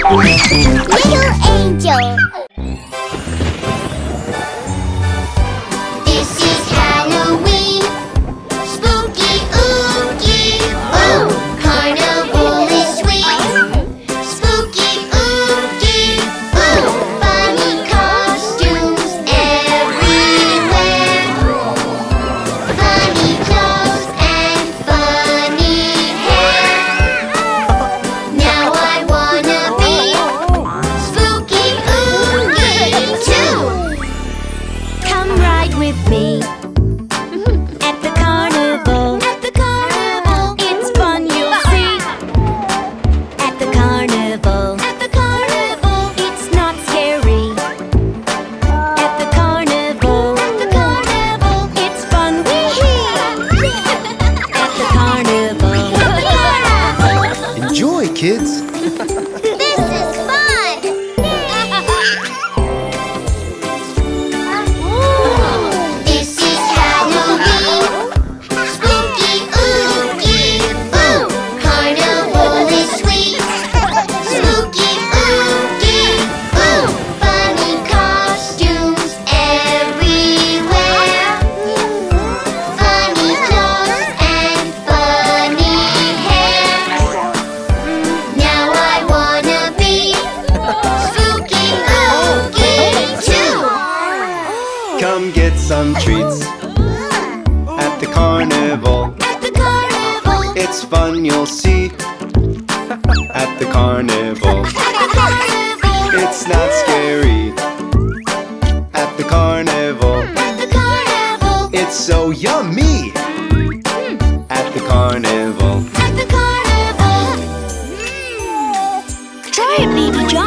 Little angel. This is Halloween. Spooky, ooky, ooh. Carnival is sweet. Spooky, ooky, ooh. Funny costumes everywhere. Funny clothes and funny hair. Now I wanna be spooky, ooky too. Come ride with me at the carnival. At the carnival, it's fun you'll see. At the carnival. At the carnival, it's not scary. At the carnival. At the carnival, it's fun wee-hee. At the carnival. At the carnival. Enjoy, kids. This is fun! This is Halloween. Spooky, ooky, ooh. Carnival is sweet. Spooky, ooky, ooh. Funny costumes everywhere. Funny clothes and funny hair. Now I wanna be spooky, ooky too. Come get some treats at the carnival. At the carnival. It's fun you'll see at the carnival. At the carnival. It's not scary at the carnival. At the carnival. It's so yummy at the carnival. At the carnival. Try it, Baby John.